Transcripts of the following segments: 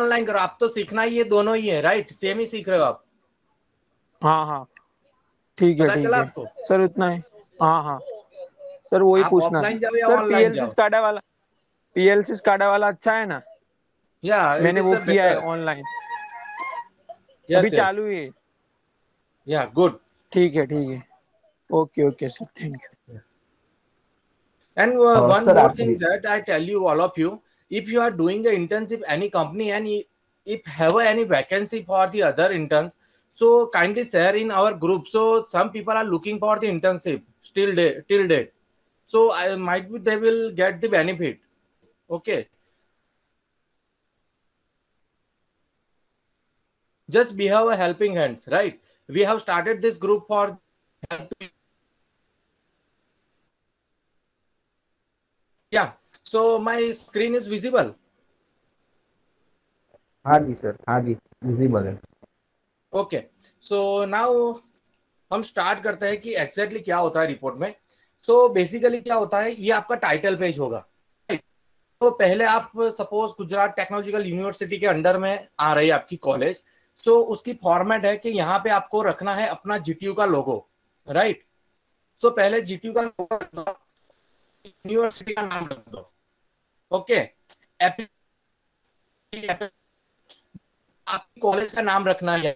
Online करो, आप तो सीखना ही ये दोनों ही है, राइट? सेम ही सीख रहे हो आप, हाँ हाँ, ठीक है पता ठीक चला है आपको? सर, इतना ही। हाँ हाँ सर, वही आप पूछना ऑफलाइन था जाओ या सर। ऑनलाइन पीएलसी जाओ? स्काडा वाला, पीएलसी स्काडा वाला अच्छा है ना? या इट मैंने इज वो किया है बेटर। ऑनलाइन, अभी यस यस, चालू ही है। या गुड। ठीक है, okay okay sir, thank you. And one sir more thing actually that I tell you, all of you, if you are doing an internship any company and if have any vacancy for the other interns, so kindly share in our group. So some people are looking for the internship still till date. So I might be they will get the benefit. Okay, just be have a helping hands, right? We have started this group for helping. Yeah. So my screen is visible. हाँ जी sir, हाँ जी, visible है। Okay, so now हम start करते हैं कि exactly क्या होता है रिपोर्ट में। सो बेसिकली क्या होता है, ये आपका टाइटल पेज होगा। तो पहले आप सपोज गुजरात टेक्नोलॉजिकल यूनिवर्सिटी के अंडर में आ रही है आपकी कॉलेज। सो उसकी फॉर्मेट है कि यहाँ पे आपको रखना है अपना जीटीयू का लोगो, राइट? सो पहले जीटीयू का लोगो रख दो, यूनिवर्सिटी का नाम रख दो। ओके, आपकी कॉलेज का नाम रखना है।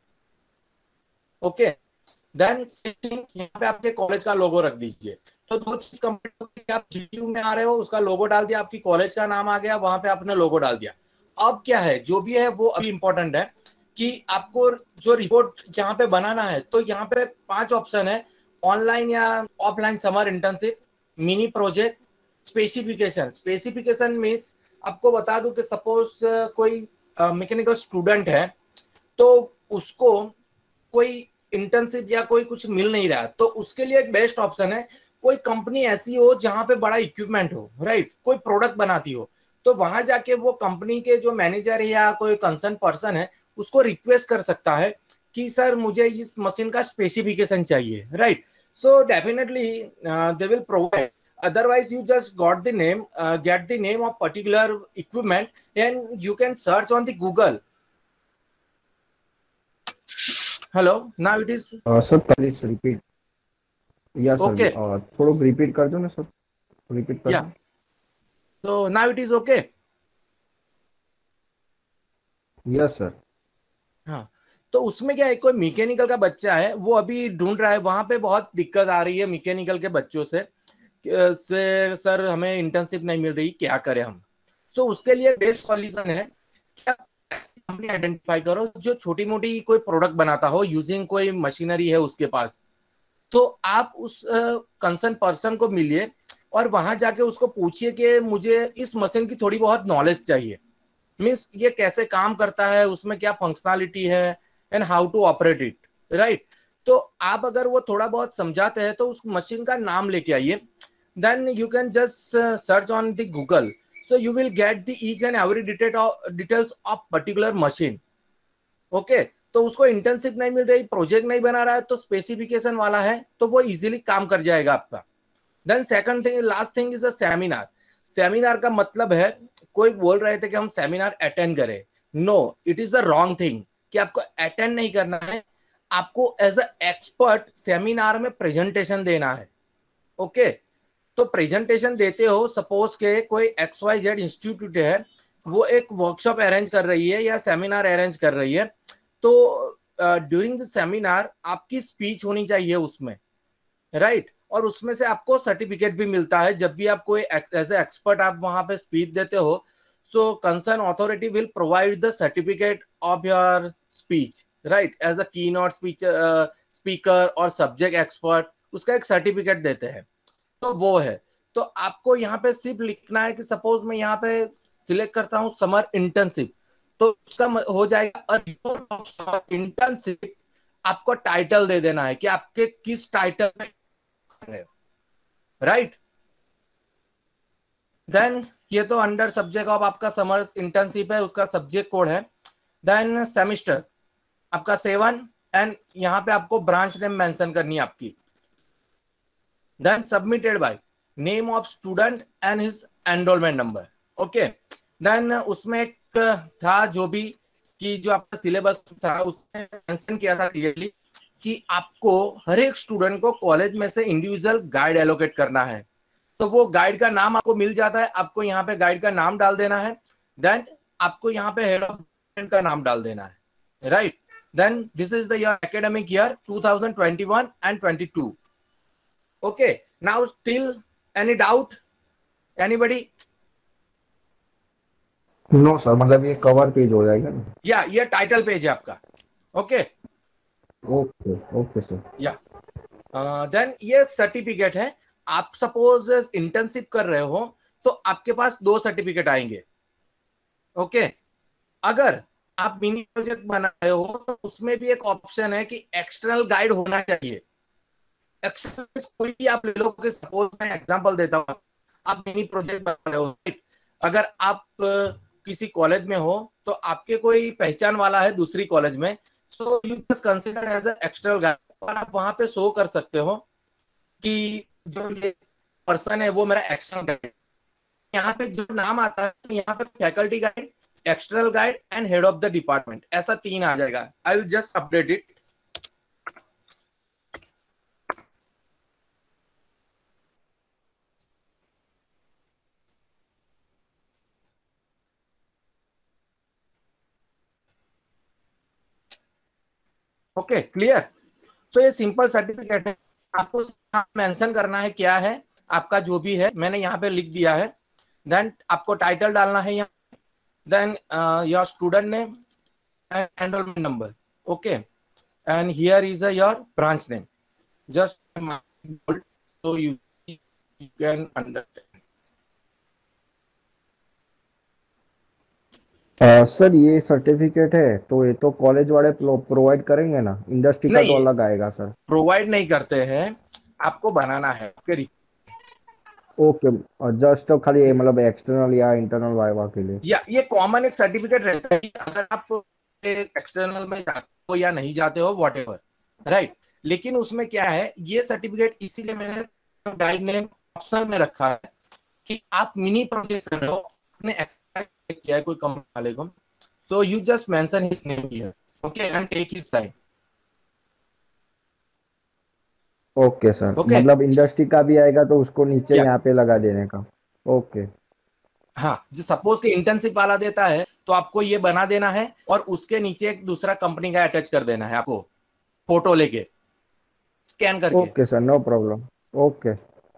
ओके, देन यहाँ पे आपके कॉलेज का लोगो रख दीजिए। तो दो चीज कंप्लीट हो गई, आप जीटीयू में आ रहे हो, उसका लोगो डाल दिया, आपकी कॉलेज का नाम आ गया, वहां पे आपने लोगो डाल दिया। अब क्या है, जो भी है वो अभी इंपॉर्टेंट है कि आपको जो रिपोर्ट यहाँ पे बनाना है। तो यहाँ पे 5 ऑप्शन है, ऑनलाइन या offline summer internship, mini project, specification. Specification means आपको बता दूं कि सपोज कोई मैकेनिकल स्टूडेंट है, तो उसको कोई इंटर्नशिप या कोई कुछ मिल नहीं रहा, तो उसके लिए एक बेस्ट ऑप्शन है कोई कंपनी ऐसी हो जहां पे बड़ा इक्विपमेंट हो, राइट? कोई प्रोडक्ट बनाती हो, तो वहां जाके वो कंपनी के जो मैनेजर है या कोई कंसर्न पर्सन है, उसको रिक्वेस्ट कर सकता है कि सर मुझे इस मशीन का स्पेसिफिकेशन चाहिए, right? So definitely they will provide, otherwise you just got the name get the name of particular equipment and you can search on the Google. Hello, now it is sir please repeat. या sir, okay. थोड़ा repeat कर दो ना sir, repeat कर Yeah, दो। so now it is okay. Yes sir. हाँ, तो उसमें क्या है, कोई मैकेनिकल का बच्चा है, वो अभी ढूंढ रहा है, वहां पे बहुत दिक्कत आ रही है मैकेनिकल के बच्चों से सर हमें इंटर्नशिप नहीं मिल रही, क्या करें हम? सो उसके लिए बेस्ट सॉल्यूशन है कि आप ऐसी कंपनी आइडेंटिफाई करो जो छोटी मोटी कोई प्रोडक्ट बनाता हो यूजिंग कोई मशीनरी है उसके पास। तो आप उस कंसर्न पर्सन को मिलिए और वहां जाके उसको पूछिए कि मुझे इस मशीन की थोड़ी बहुत नॉलेज चाहिए, मीन्स ये कैसे काम करता है, उसमें क्या फंक्शनलिटी है and how to operate it, right? तो आप अगर वो थोड़ा बहुत समझाते हैं तो उस मशीन का नाम लेके आइए, then you can just search on the Google, so you will get the each and every details of particular machine. Okay, तो उसको इंटर्नशिप नहीं मिल रही, प्रोजेक्ट नहीं बना रहा है, तो स्पेसिफिकेशन वाला है तो वो इजीली काम कर जाएगा आपका। Then second thing, last thing is a seminar. Seminar का मतलब है, कोई बोल रहे थे कि हम सेमिनार अटेंड करें, no, it is the wrong thing कि आपको अटेंड नहीं करना है, आपको एज अ एक्सपर्ट सेमिनार में प्रेजेंटेशन देना है। ओके, तो प्रेजेंटेशन देते हो, सपोज के कोई XYZ इंस्टीट्यूट है, वो एक वर्कशॉप अरेंज कर रही है या सेमिनार अरेंज कर रही है, तो ड्यूरिंग द सेमिनार आपकी स्पीच होनी चाहिए उसमें, राइट? और उसमें से आपको सर्टिफिकेट भी मिलता है जब भी आप कोई एज ए एक्सपर्ट आप वहां पे स्पीच देते हो। So concern authority will provide the certificate of your speech, right? As a keynote speaker और सब्जेक्ट एक्सपर्ट, उसका एक सर्टिफिकेट देते हैं। तो वो है, तो आपको यहाँ पे सिर्फ लिखना है कि सपोज मैं यहाँ पे सिलेक्ट करता हूँ समर इंटर्नशिप, तो उसका हो जाएगा इंटर्नशिप। आपको टाइटल दे देना है कि आपके किस टाइटल में, राइट? देन ये तो अंडर सब्जेक्ट ऑफ आपका समर इंटर्नशिप है, उसका सब्जेक्ट कोड है। देन सेमिस्टर आपका 7, एंड यहाँ पे आपको ब्रांच नेम मेंशन करनी है आपकी। Then submitted by name of student and his enrolment number. Okay, then उसमें एक था जो भी, कि जो आपका सिलेबस था उसमें मेंशन किया था क्लियरली कि आपको हर एक स्टूडेंट को कॉलेज में से इंडिविजुअल गाइड एलोकेट करना है। तो वो गाइड का नाम आपको मिल जाता है, आपको यहाँ पे गाइड का नाम डाल देना है, देन आपको यहाँ पे हेड ऑफ का नाम डाल देना है, right. Then this is the year academic year 2021 and 22. Okay, now still any doubt, anybody? No sir, मतलब ये कवर पेज हो जाएगा ना? या ये टाइटल पेज है आपका। Okay okay okay sir. या देन ये सर्टिफिकेट है। आप सपोज इंटर्नशिप कर रहे हो तो आपके पास 2 सर्टिफिकेट आएंगे। ओके, अगर आप मिनी प्रोजेक्ट बना रहे हो तो उसमें भी एक ऑप्शन है कि एक्सटर्नल गाइड होना चाहिए। एक्सटर्नल कोई भी आप ले लो, कि सपोज मैं एग्जांपल देता हूं, आप मिनी प्रोजेक्ट बना रहे हो, अगर आप किसी कॉलेज में हो तो आपके कोई पहचान वाला है दूसरी कॉलेज में, so you just consider as a external guide, और आप वहां पे शो कर सकते हो कि जो ये पर्सन है वो मेरा एक्सटर्नल गाइड। यहाँ पे जो नाम आता है यहाँ पे faculty guide, external guide and head of the department, ऐसा 3 आ जाएगा। I will just update it. Okay, clear? तो ये सिंपल सर्टिफिकेट है, आपको मेंशन करना है क्या है आपका, जो भी है मैंने यहाँ पे लिख दिया है। देन आपको टाइटल डालना है यहाँ, then your student name and enrolment number. Okay, and here is your branch name, just so you can understand. Sir ये सर्टिफिकेट है तो ये तो कॉलेज वाले प्रोवाइड करेंगे ना, इंडस्ट्री का तो नहीं, अलग आएगा सर? प्रोवाइड नहीं करते हैं, आपको बनाना है। ओके, जस्ट खाली मतलब एक्सटर्नल या इंटरनल वाइवा के लिए? या ये कॉमन एक सर्टिफिकेट रहता है, अगर आप एक्सटर्नल में जाते हो या नहीं जाते हो वॉट एवर, राइट। लेकिन उसमें क्या है, ये सर्टिफिकेट इसीलिए मैंने गाइड नेम ऑप्शन में रखा है कि आप मिनी प्रोजेक्ट कर रहे हो, आपने किया है कोई कंपनी वाले को, so you just mention his name here, okay, and take his sign. Okay sir, okay, मतलब इंडस्ट्री का भी आएगा तो उसको नीचे या यहाँ पे लगा देने का? ओके। हाँ, जो सपोज कि इंटर्नशिप वाला देता है तो आपको ये बना देना है और उसके नीचे एक दूसरा कंपनी का अटैच कर देना है आपको, फोटो लेके स्कैन करके। Okay sir, no problem. Okay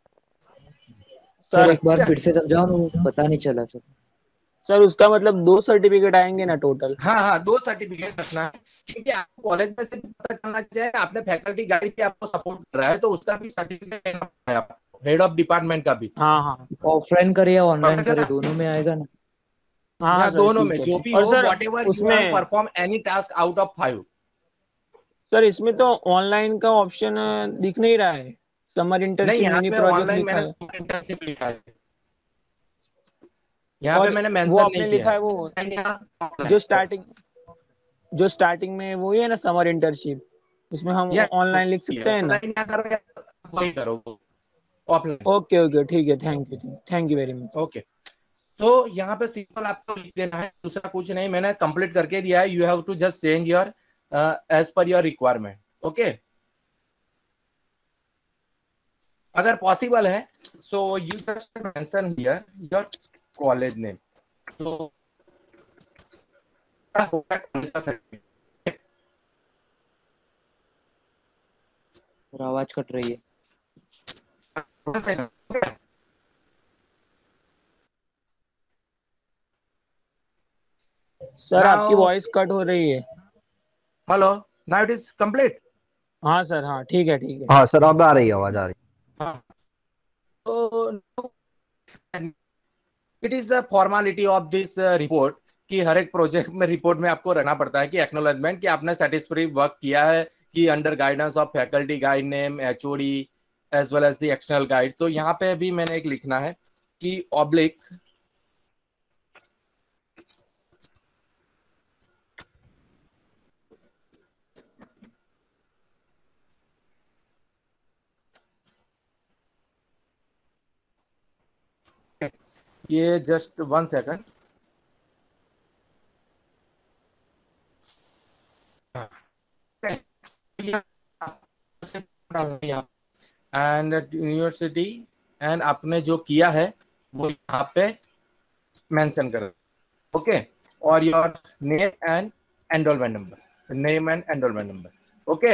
sir sir एक बार अच्छा, फिर से समझाओ ना, वो पता नहीं चला सर। सर उसका मतलब 2 सर्टिफिकेट आएंगे ना टोटल? हाँ हाँ, 2 सर्टिफिकेट रखना है, क्योंकि आपको कॉलेज में से भी पता चलना चाहिए आपने फैकल्टी गाइड की आपको सपोर्ट कर रहा है, तो उसका भी सर्टिफिकेट लेना है आपको, हेड ऑफ डिपार्टमेंट का भी। हाँ हाँ ऑफलाइन करे या ऑनलाइन पता करे, चला? दोनों में आएगा ना? हाँ हाँ यहाँ सर, दोनों ठीक में है जो ठीक। भी और हो, sir whatever you have उसमें, perform any task out of 5। Sir इसमें तो ऑनलाइन का ऑप्शन दिख नहीं रहा है। समर नहीं, इंटर्नशिप यहाँ मिनी पे प्रोजेक्ट ऑनलाइन लिखा मैंने है। इंटर्नशिप लिखा है, यहाँ पे और मैंने वो मेंशन नहीं आपने किया लिखा है। है वो यहाँ जो स्टार्टिंग जो स्टार्टिंग में वही है ना, समर इंटर्नशिप? उसमें हम या ऑनलाइन लिख सकते हैं ना? ऑनलाइन क्या करो या वही करो, ऑफलाइन। ओके ओके, ठीक है, thank you very much. Okay, तो यहाँ पे सिंपल आपको लिख देना है, दूसरा कुछ नहीं, मैंने कंप्लीट करके दिया है। You have to just change your as per your requirement. Okay, अगर पॉसिबल है so you just mention here your college name, तो और आवाज कट रही है। सर आपकी नाउ वॉइस कट हो रही है। Hello, now it is complete. हाँ सर, हाँ ठीक है ठीक है। हाँ सर, अब आ रही है, आवाज आ रही हाँ, तो it is the formality of this report कि हर एक प्रोजेक्ट में रिपोर्ट में आपको रहना पड़ता है कि एक्नोलेजमेंट कि आपने सेटिस्फैक्टरी वर्क किया है, कि under guidance of faculty guide name, HOD as well as the external guide. तो यहाँ पे भी मैंने एक लिखना है कि ऑब्लिक ये just 1 second, and university and आपने जो किया है वो यहाँ पे मेंशन कर, ओके, और your name and enrolment number, name and enrolment number, okay,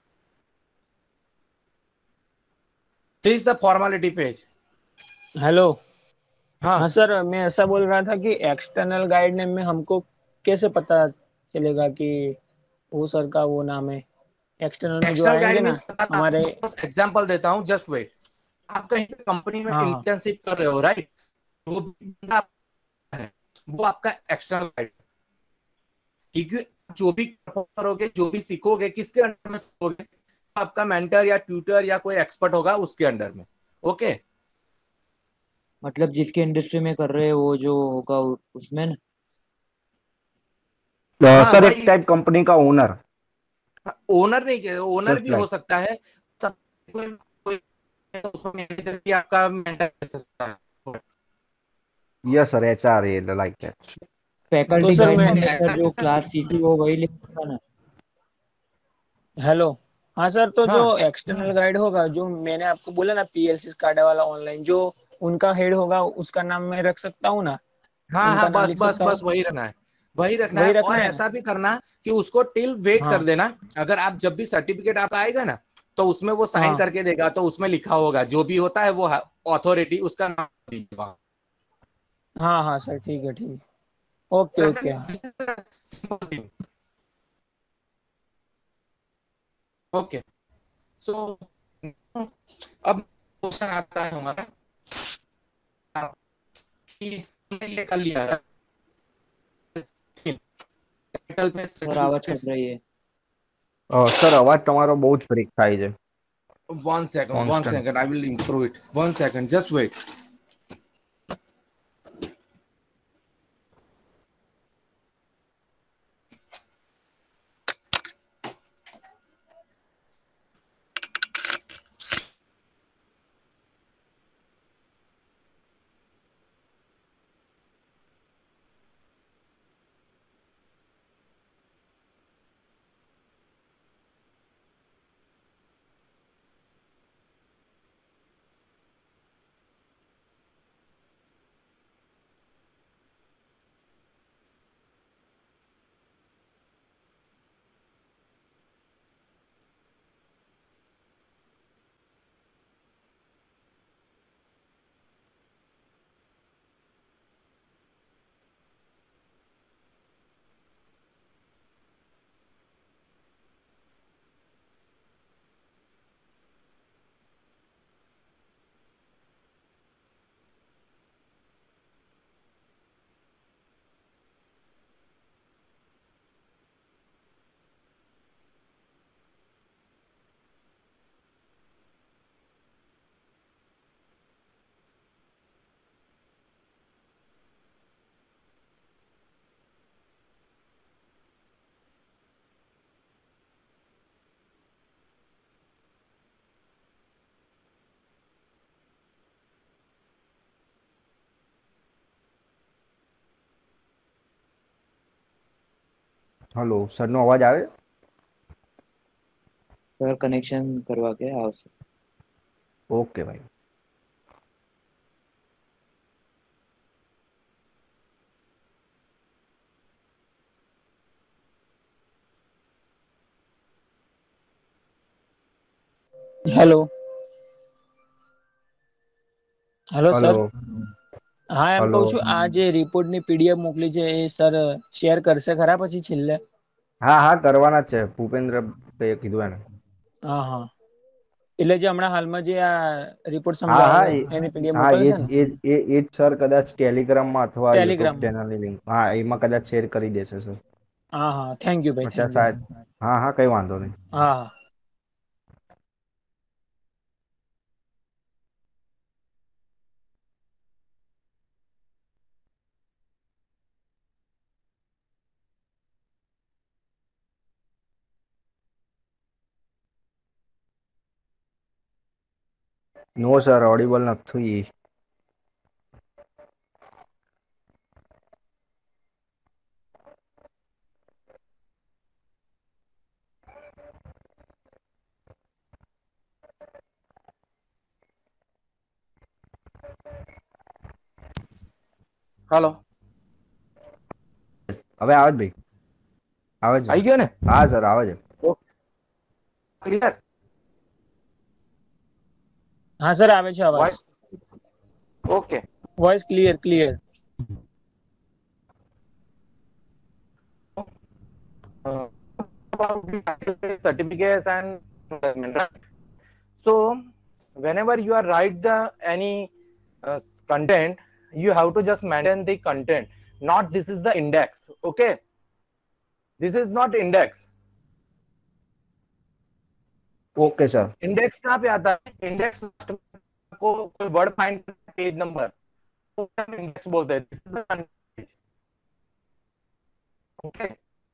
this is the formality page. Hello. हाँ हाँ सर, मैं ऐसा बोल रहा था कि एक्सटर्नल गाइड नेम में हमको कैसे पता चलेगा कि वो सर का वो नाम है? एक्सटर्नल में जो एक्सटर्नल आएंगे गाइड ना मींस, हमारे। एग्जांपल देता हूँ, जस्ट वेट। आप कहीं पे कंपनी में हाँ हाँ इंटर्नशिप कर रहे हो, राइट? वो बंदा है, वो आपका एक्सटर्नल गाइड, क्योंकि जो भी करोगे, जो भी सीखोगे, किसके अंडर में सीखोगे? आपका मेंटर या ट्यूटर या कोई एक्सपर्ट होगा उसके अंडर में, ओके। मतलब जिसकी इंडस्ट्री में कर रहे हैं वो जो होगा उसमें ना। हाँ सर एक वही, टाइप कंपनी का ओनर। ओनर नहीं कह, ओनर जस्ट भी हो लाइक सकता है। सब कोई कोई उसमें मैनेजर भी आपका मेंटर हो सकता है। यस सर, HR है लाइक दैट। तो फैकल्टी सर गाइड मैं। में सर ऐसा जो क्लास सीसी वो वही लिखा ना। हेलो। हाँ सर, तो जो हाँ एक्सटर्नल गाइड होगा, जो मैंने आपको बोला ना पीएलसी कार्ड वाला ऑनलाइन, जो उनका हेड होगा उसका नाम मैं रख सकता हूँ ना? हाँ उनका हाँ, नाम बस लिख बस सकता बस हूँ? वही रखना है, वही रखना है। वही रखना और है ना? ऐसा भी करना कि उसको टिल वेट कर हाँ देना। अगर आप जब भी सर्टिफिकेट आप आएगा ना, तो उसमें वो साइन हाँ करके देगा, तो उसमें लिखा होगा जो भी होता है वो ऑथोरिटी, उसका नाम दीजिए वहाँ। हाँ हाँ सर, ठीक है ठीक है। ओके ओके हाँ। ओके, सो अब क्वेश्चन आता है हमारा कि हमने ये कर लिया है टाइटल पे सर आवाज सर्टिफिकेट। कट रही है। સર અવાજ તમારો બહુ જ બ્રેક થાય છે, 1 second, one constant. second, I will improve it. 1 second, just wait. Hello સરનો અવાજ આવે? सर कनेक्शन करवा के आओ सर। ઓકે ભાઈ। हेलो। Hello hello sir. હા, એમ હલો। કહું છું, આ જે રિપોર્ટની પીડીએફ મોકલી છે એ સર શેર કરશે ખરા પછી છેલ્લે? હા હા, કરવાના જ છે, ભૂપેન્દ્ર ભાઈએ કીધું એને। હા હા, એટલે જે હમણાં હાલમાં જે આ રિપોર્ટ હા હા સમજાવેલો એની પીડીએફ હા, એ મોકલશે જ ને? એ જ એ જ સર કદાચ ટેલિગ્રામમાં અથવા યુટ્યુબ ટેલિગ્રામમાં? ચેનલની લિંક, હા એમાં કદાચ શેર કરી દેશે સર। હા હા, થેન્ક યુ ભાઈ, એટલે થેન્ક યુ। શાયદ, હા હા કઈ વાંધો નહીં। હા હા। નો સર, ઓડિબલ નથી। हेलो, હવે આવે જ ભાઈ, આવે છે. आई गया ने? હા સર આવે છે. क्लियर? हाँ सर आवे છે अवाज. Voice okay. Voice clear clear. About the certificates and assessment, right? So whenever you are write the any content, you have to just maintain the content, not this is the index. Okay, this is not index. Okay sir. Index कहाँ पे आता है? Index को कोई word find page number, तो हम index बोलते हैं. This is the okay.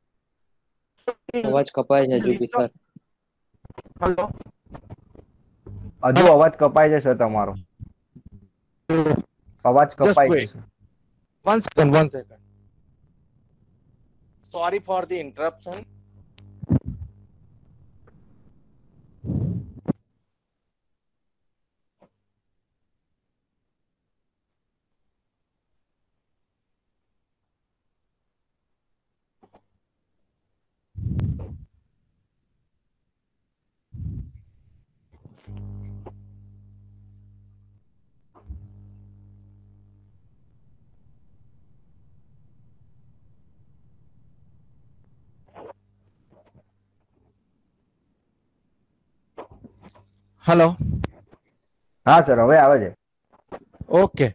अवाज कपाय છે હજુ બી સર. हेलो, હજુ અવાજ કપાય છે સર તમારો. અવાજ કપાય છે wait. Sir. 1 second, 1 second. Sorry for the interruption. Hello. હા સર હવે આવે છે. ओके.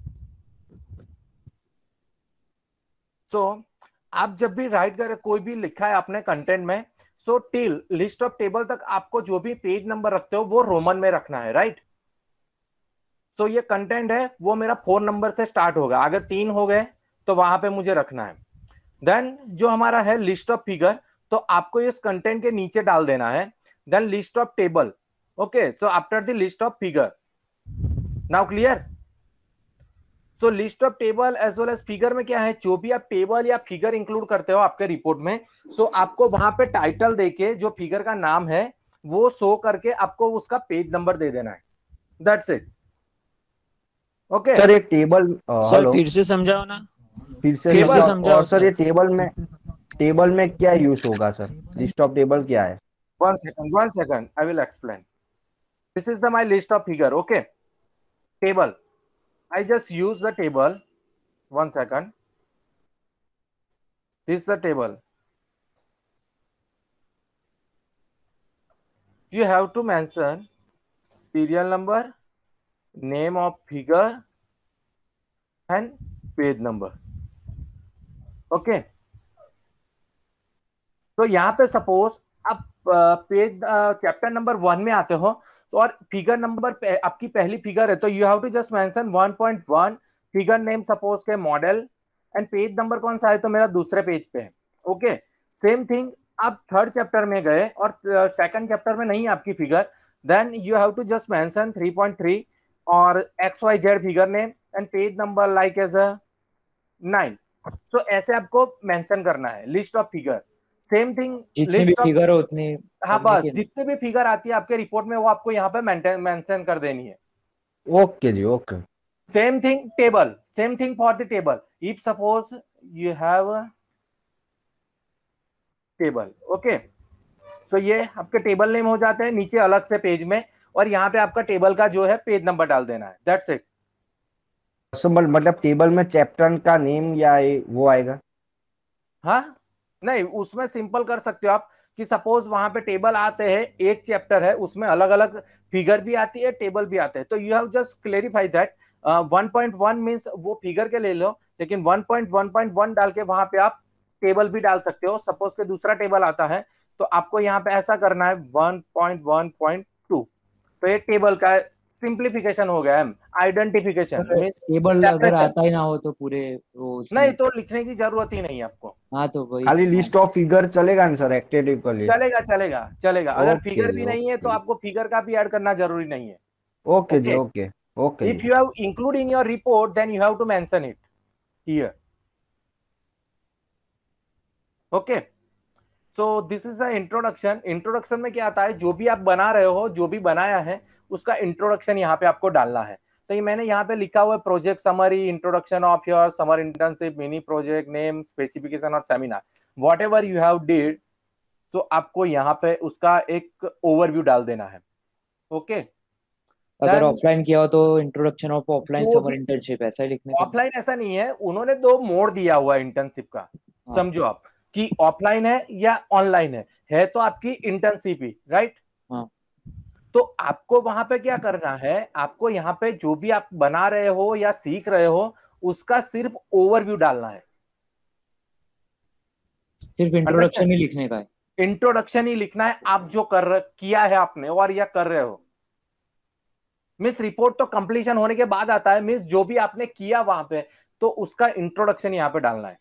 सो आप जब भी राइट करें, कोई भी लिखा है आपने कंटेंट में, so till list of table तक आपको जो भी पेज नंबर रखते हो वो रोमन में रखना है, राइट? सो ये कंटेंट है वो मेरा 4 नंबर से स्टार्ट होगा. अगर 3 हो गए तो वहां पे मुझे रखना है. देन जो हमारा है लिस्ट ऑफ फिगर, तो आपको इस कंटेंट के नीचे डाल देना है. Then list of table. Okay, so after the list of figure. Now clear? So list of table as well as figure में क्या है, जो भी आप टेबल या फिगर इंक्लूड करते हो आपके रिपोर्ट में, सो आपको वहां पे टाइटल देके जो फिगर का नाम है वो शो करके आपको उसका पेज नंबर दे देना है. That's it. ओके सर ये टेबल सर हेलो फिर से समझाओ ना. फिर से टेबल समझाओ. समझाओ और सर सर. ये टेबल में क्या यूज होगा सर? लिस्ट ऑफ टेबल क्या है? 1 second, I will explain. This is the my list of figure. Okay, table. I just use the table. 1 second. This is the table. You have to mention serial number, name of figure and page number. Okay. तो यहाँ पे suppose आप page chapter number 1 में आते हो, तो और figure number आपकी पहली फिगर है, तो you have to just mention 1.1 figure name suppose के मॉडल एंड पेज नंबर कौन सा है, तो मेरा दूसरे पेज पे है. ओके, सेम थिंग आप थर्ड चैप्टर में गए और सेकंड चैप्टर में नहीं आपकी figure, then you have to just mention 3.3 और XYZ figure name and page number like as 9. So ऐसे आपको मेंशन करना है list of figure. Same thing जितने भी फिगर हो उतने. हाँ, बस जितने भी फिगर आती है आपके रिपोर्ट में वो आपको यहाँ पे मेंशन कर देनी है. ओके जी okay. Same thing table, same thing for the table. If suppose you have table, okay, so ये आपके टेबल नेम हो जाते हैं नीचे अलग से पेज में, और यहाँ पे आपका टेबल का जो है पेज नंबर डाल देना है. That's it. मतलब टेबल में चैप्टर का नेम या वो आएगा? हाँ, नहीं, उसमें सिंपल कर सकते हो आप कि सपोज वहां पे टेबल आते हैं, एक चैप्टर है उसमें अलग अलग फिगर भी आती है, टेबल भी आते हैं, तो you have just clarify that 1.1 means वो फिगर के ले लो, लेकिन 1.1.1 डाल के वहां पे आप टेबल भी डाल सकते हो. सपोज के दूसरा टेबल आता है तो आपको यहाँ पे ऐसा करना है 1.1.2, तो ये टेबल का सिंप्लीफिकेशन हो गया है. आइडेंटिफिकेशन टेबल अगर आता ही ना हो तो पूरे वो नहीं, तो लिखने की जरूरत ही नहीं है आपको. हाँ तो वही खाली लिस्ट ऑफ फिगर चलेगा ना सर एक्टिव के लिए? चलेगा चलेगा चलेगा. अगर Okay, फिगर भी नहीं है तो okay. आपको फिगर का भी ऐड करना जरूरी नहीं है. ओके जी Okay. Okay okay. If you have include in your report, then you have to mention it here. Okay. So this is the introduction. Introduction में क्या आता है, जो भी आप बना रहे हो, जो भी बनाया है उसका इंट्रोडक्शन यहाँ पे आपको डालना है. तो ये मैंने यहाँ पे लिखा हुआ है project summary, introduction of your summer internship, mini project name, specification और seminar, whatever you have did. तो आपको यहाँ पे उसका एक ओवरव्यू डाल देना है। ओके, अगर ऑफलाइन किया हो तो इंट्रोडक्शन ऑफ ऑफलाइन जो समर भी इंटर्नशिप ऐसा ही लिखने का। ऑफलाइन ऐसा नहीं है, उन्होंने दो मोड दिया हुआ है इंटर्नशिप का, समझो आप कि ऑफलाइन है या ऑनलाइन है तो आपकी इंटर्नशिप ही, राइट। हाँ। तो आपको वहां पे क्या करना है, आपको यहाँ पे जो भी आप बना रहे हो या सीख रहे हो उसका सिर्फ ओवरव्यू डालना है, सिर्फ इंट्रोडक्शन ही लिखने का है। इंट्रोडक्शन ही लिखना है, आप जो किया है आपने और या कर रहे हो। मिस रिपोर्ट तो कंप्लीशन होने के बाद आता है, मिस जो भी आपने किया वहां पे तो उसका इंट्रोडक्शन यहाँ पे डालना है।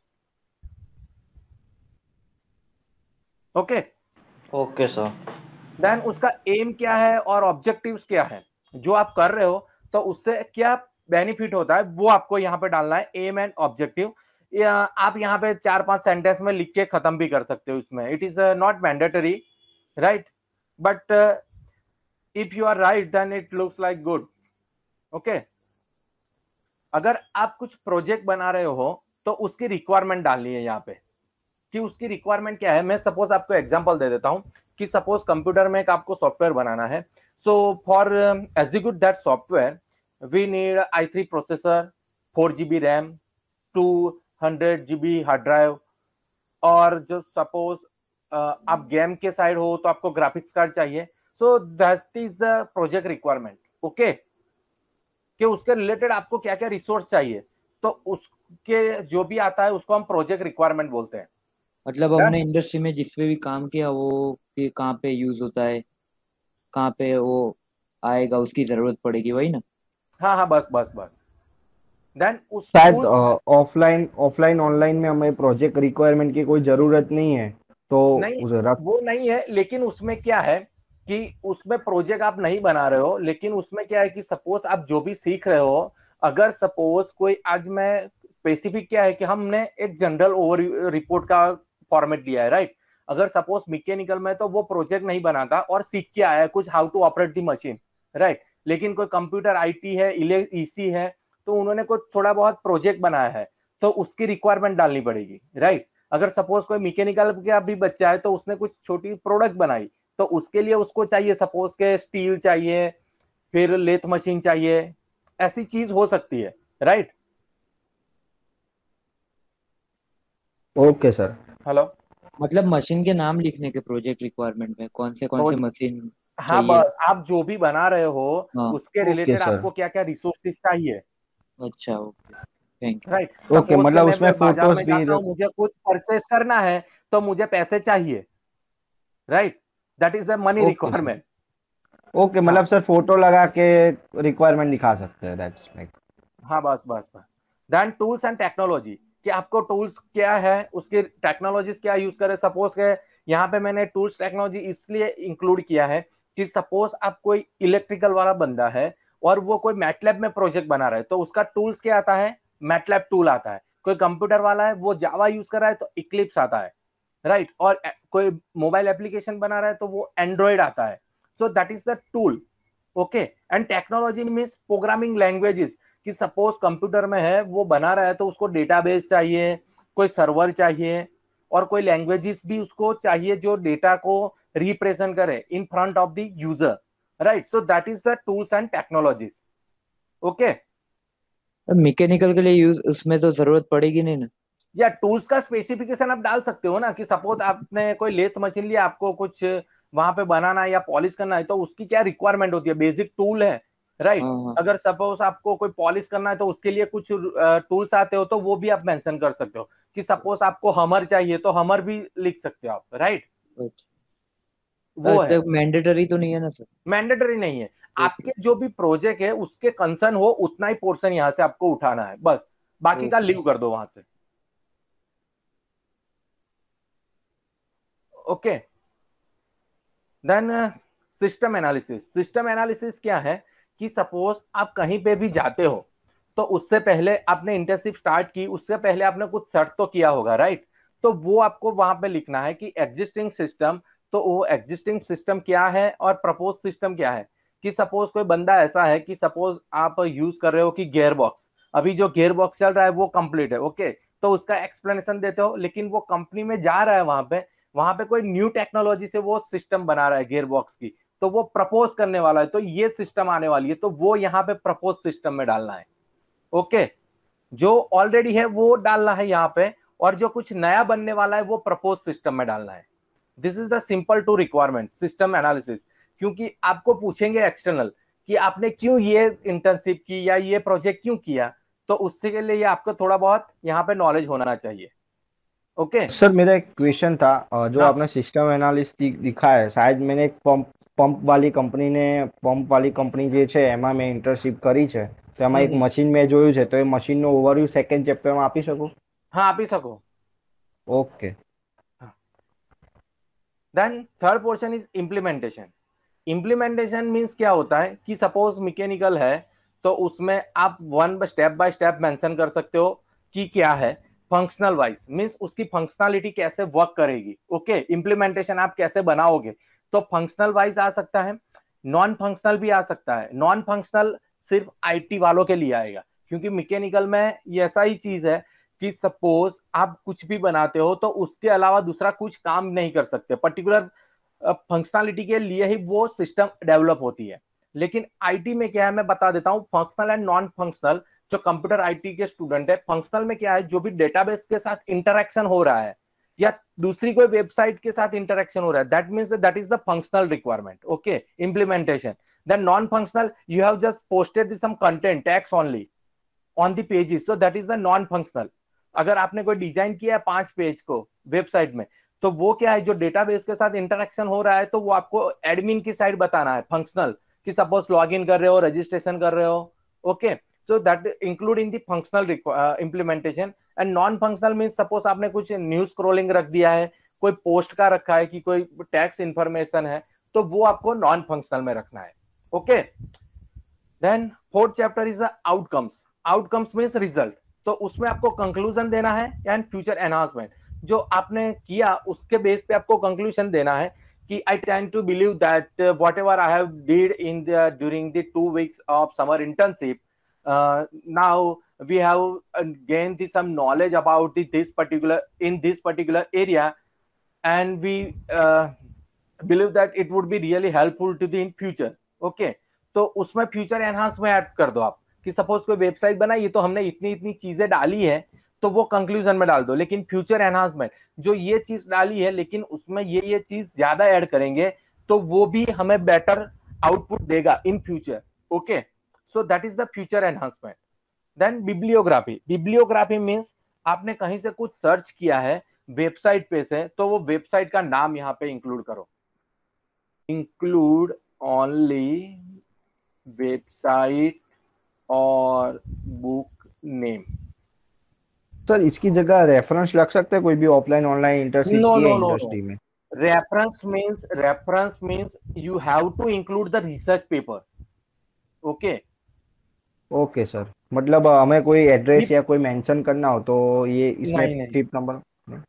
Okay okay sir. देन उसका एम क्या है और ऑब्जेक्टिव्स क्या है, जो आप कर रहे हो तो उससे क्या बेनिफिट होता है वो आपको यहाँ पे डालना है, एम एंड ऑब्जेक्टिव। आप यहाँ पे 4-5 सेंटेंस में लिख के खत्म भी कर सकते हो इसमें, it is not mandatory, right, but if you are write then it looks like good. Okay, अगर आप कुछ प्रोजेक्ट बना रहे हो तो उसकी रिक्वायरमेंट डालनी है यहाँ पे कि उसकी रिक्वायरमेंट क्या है। मैं सपोज आपको एग्जांपल दे देता हूं कि सपोज कंप्यूटर में एक आपको सॉफ्टवेयर बनाना है, so for execute that software we need i3 processor, 4 GB RAM, 200 GB hard drive, और जो सपोज आप गेम के साइड हो तो आपको ग्राफिक्स कार्ड चाहिए। So that is the project requirement. Okay, कि उसके रिलेटेड आपको क्या क्या रिसोर्स चाहिए, तो उसके जो भी आता है उसको हम प्रोजेक्ट रिक्वायरमेंट बोलते हैं। मतलब हमने इंडस्ट्री में जिस पे भी काम किया वो कि कहाँ पे यूज होता है, कहाँ पे वो आएगा, उसकी जरूरत पड़ेगी, वही ना। हाँ हाँ, बस बस बस। देन उस शायद ऑफलाइन ऑनलाइन में हमें प्रोजेक्ट रिक्वायरमेंट की कोई जरूरत नहीं है, तो नहीं, उसे रख। वो नहीं है, लेकिन उसमें क्या है कि उसमें प्रोजेक्ट आप नहीं बना रहे हो, लेकिन उसमें क्या है कि सपोज आप जो भी सीख रहे हो, अगर सपोज कोई, आज मैं स्पेसिफिक क्या है कि हमने एक जनरल ओवर रिपोर्ट का फॉर्मेट दिया है, राइट। अगर सपोज मैकेनिकल में तो वो प्रोजेक्ट नहीं बनाता और सीख के आया है कुछ how to operate the machine, right. लेकिन कोई कंप्यूटर आईटी है, ईसी है, तो उन्होंने कोई थोड़ा बहुत प्रोजेक्ट बनाया है तो उसकी रिक्वायरमेंट डालनी पड़ेगी, राइट। अगर सपोज कोई मैकेनिकल का भी बच्चा है तो उसने कुछ छोटी प्रोडक्ट बनाई तो उसके लिए उसको चाहिए सपोज के स्टील चाहिए, फिर लेथ मशीन चाहिए, ऐसी चीज हो सकती है, राइट। Okay sir. हेलो, मतलब मशीन के नाम लिखने के प्रोजेक्ट रिक्वायरमेंट में कौन से मशीन हाँ चाहिए। बस, आप जो भी बना रहे हो हाँ। उसके ओके रिलेटेड सर। आपको क्या क्या रिसोर्सेज चाहिए, अच्छा, okay, thank you. Right. Okay, suppose के मतलब मैं उसमें बाजार फोटोज में भी जाता हूँ, मुझे कुछ परचेस करना है तो मुझे पैसे चाहिए, right, that is a money okay sir. Requirement. Okay, मतलब सर फोटो लगा के रिक्वायरमेंट दिखा सकते हैं, दैट्स लाइक। हाँ बस बस बस। देन टूल्स एंड टेक्नोलॉजी, कि आपको टूल्स क्या है, उसकी टेक्नोलॉजीज क्या यूज करें। सपोज के यहाँ पे मैंने टूल्स टेक्नोलॉजी इसलिए इंक्लूड किया है कि सपोज आप कोई इलेक्ट्रिकल वाला बंदा है और वो कोई मैटलैब में प्रोजेक्ट बना रहा है तो उसका टूल्स क्या आता है, मैटलैब टूल आता है। कोई कंप्यूटर वाला है वो जावा यूज कर रहा है तो इक्लिप्स आता है, राइट। और कोई मोबाइल एप्लीकेशन बना रहा है तो वो एंड्रॉइड आता है। So that is the tool. Okay, and technology means programming languages, कि सपोज कंप्यूटर में है वो बना रहा है तो उसको डेटाबेस चाहिए, कोई सर्वर चाहिए, और कोई लैंग्वेजेस भी उसको चाहिए जो डेटा को रिप्रेजेंट करे in front of the user, right. So that is the tools and technologies. Okay, mechanical के लिए यूज उसमें तो जरूरत पड़ेगी नहीं ना। या टूल्स का स्पेसिफिकेशन आप डाल सकते हो ना, कि सपोज आपने कोई लेथ मशीन लिया, आपको कुछ वहां पे बनाना है या पॉलिश करना है तो उसकी क्या रिक्वायरमेंट होती है, बेसिक टूल है, राइट। हाँ। अगर सपोज आपको कोई पॉलिश करना है तो उसके लिए कुछ टूल्स आते हो तो वो भी आप मेंशन कर सकते हो, कि सपोज आपको हमर चाहिए तो हमर भी लिख सकते हो आप, राइट। वो है, मैंडेटरी तो नहीं है ना सर। मैंडेटरी नहीं है। आपके जो भी प्रोजेक्ट है उसके कंसर्न हो उतना ही पोर्शन यहां से आपको उठाना है, बस बाकी का लीव कर दो वहां से। Okay, then system analysis. System analysis क्या है कि सपोज आप कहीं पे भी जाते हो तो उससे पहले आपने इंटर्नशिप स्टार्ट की, उससे पहले आपने कुछ सर्च तो किया होगा, राइट। तो वो आपको वहां पे लिखना है कि एग्जिस्टिंग सिस्टम, तो वो एग्जिस्टिंग सिस्टम क्या है और प्रपोज सिस्टम क्या है। कि सपोज कोई बंदा ऐसा है कि सपोज आप यूज कर रहे हो कि गियर बॉक्स, अभी जो गियर बॉक्स चल रहा है वो कंप्लीट है, ओके, तो उसका एक्सप्लेनेशन देते हो, लेकिन वो कंपनी में जा रहा है, वहां पे कोई न्यू टेक्नोलॉजी से वो सिस्टम बना रहा है गियर बॉक्स की, तो वो प्रपोज करने वाला है, तो ये सिस्टम आने वाली है, तो वो यहाँ पे प्रपोज सिस्टम में डालना है, ओके। जो ऑलरेडी है वो डालना है यहाँ पे, और जो कुछ नया बनने वाला है वो प्रपोज सिस्टम में डालना है। This is the simple to requirement system analysis. क्योंकि आपको पूछेंगे एक्सटर्नल कि आपने क्यों ये इंटर्नशिप की या ये प्रोजेक्ट क्यों किया, तो उससे के लिए आपको थोड़ा बहुत यहाँ पे नॉलेज होना चाहिए, ओके। सर मेरा एक क्वेश्चन था, जो हाँ। आपने सिस्टम एनालिस्ट दिखा है, शायद मैंने एक पंप वाली कंपनी જે છે એમાં મેં ઇન્ટર્નશિપ કરી છે, તો એમાં એક મશીન મેં જોયું છે, તો એ મશીનનો ઓવરવ્યૂ સેકન્ડ ચેપ્ટરમાં આપી શકું? हाँ, आप ही सको। Okay. Then third portion is implementation. Implementation means क्या होता है कि सपोज मैकेनिकल है, तो उसमें आप स्टेप बाय स्टेप मेंशन कर सकते हो कि क्या है। फंक्शनल वाइज मींस उसकी फंक्शनलिटी कैसे वर्क करेगी, ओके। इम्प्लीमेंटेशन आप कैसे बनाओगे, तो फंक्शनल वाइज आ सकता है, नॉन फंक्शनल भी आ सकता है। नॉन फंक्शनल सिर्फ आईटी वालों के लिए आएगा, क्योंकि मैकेनिकल में ये ऐसा ही चीज है कि सपोज आप कुछ भी बनाते हो तो उसके अलावा दूसरा कुछ काम नहीं कर सकते, पर्टिकुलर फंक्शनलिटी के लिए ही वो सिस्टम डेवलप होती है। लेकिन आईटी में क्या है, मैं बता देता हूं, फंक्शनल एंड नॉन फंक्शनल। जो कंप्यूटर आईटी के स्टूडेंट है, फंक्शनल में क्या है, जो भी डेटाबेस के साथ इंटरेक्शन हो रहा है या दूसरी कोई वेबसाइट के साथ इंटरेक्शन हो रहा है, that means that is the functional requirement, okay, implementation. Then non functional, you have just posted some content text only on the pages, so that is the non functional. अगर आपने कोई design किया है 5 page को website में, तो वो क्या है, जो डेटाबेस के साथ इंटरेक्शन हो रहा है, तो वो आपको एडमिन की साइड बताना है, फंक्शनल, कि सपोज लॉग इन कर रहे हो, रजिस्ट्रेशन कर रहे हो, okay. so that include in the functional implementation। and non functional means suppose आपने कुछ न्यूज स्क्रॉलिंग रख दिया है, कोई पोस्ट का रखा है कि कोई टैक्स इंफॉर्मेशन है, तो वो आपको नॉन फंक्शनल में रखना है, okay. Then fourth chapter is the outcomes. Outcomes means result, तो उसमें आपको कंक्लूजन देना है एंड फ्यूचर एनहांसमेंट। जो आपने किया उसके बेस पे आपको कंक्लूजन देना है कि I tend to believe that whatever I have did in during the 2 weeks of summer internship, now we have gained some knowledge about this particular area, and we believe that it would be really helpful to the in future, okay। तो उसमें future enhance में add कर दो आप, कि suppose कोई website बनाई तो हमने इतनी इतनी चीजें डाली है, तो वो कंक्लूजन में डाल दो। लेकिन फ्यूचर एनहांसमेंट, जो ये चीज डाली है लेकिन उसमें ये चीज ज्यादा ऐड करेंगे, तो वो भी हमें बेटर आउटपुट देगा in future, okay. So that is the future enhancement. Then bibliography. Bibliography means आपने कहीं से कुछ सर्च किया है वेबसाइट पे से, तो वो वेबसाइट का नाम यहाँ पे इंक्लूड करो, इंक्लूड ओनली वेबसाइट और बुक नेम। सर इसकी जगह रेफरेंस लग सकता है, कोई भी ऑफलाइन ऑनलाइन इंटर्नशिप की है इंडस्ट्री में? Reference means you have to include the research paper, okay. Okay sir, मतलब हमें कोई एड्रेस या कोई मेंशन करना हो तो ये इसमें टिप नंबर?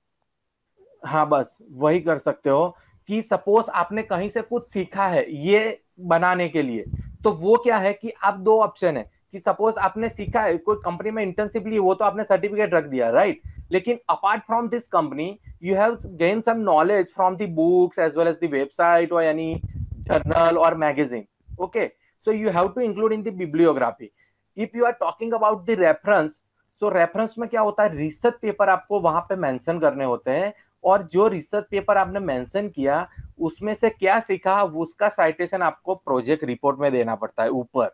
हाँ, बस वही कर सकते हो कि सपोज आपने कहीं से कुछ सीखा है ये बनाने के लिए, तो वो क्या है कि आप 2 ऑप्शन है कि सपोज आपने सीखा है, कोई कंपनी में इंटर्नशिप ली, वो तो आपने सर्टिफिकेट रख दिया, राइट। लेकिन apart from this company you have gain some knowledge from the books as well as the website और एनी जर्नल और magazine, okay. So you have to include in the bibliography. If you are talking about the reference, so reference में क्या होता है, research paper आपको वहां पे mention करने होते हैं, और जो रिसर्च पेपर आपने मेंशन किया उसमें से क्या सीखा उसका साइटेशन आपको प्रोजेक्ट रिपोर्ट में देना पड़ता है ऊपर,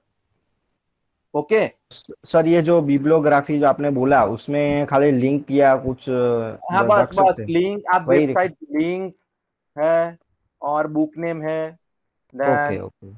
ओके। सर ये जो बिब्लियोग्राफी जो आपने बोला उसमें खाली लिंक या कुछ? हाँ, बस लिंक, आप वेबसाइट लिंक्स है और बुक नेम है। ओके ओके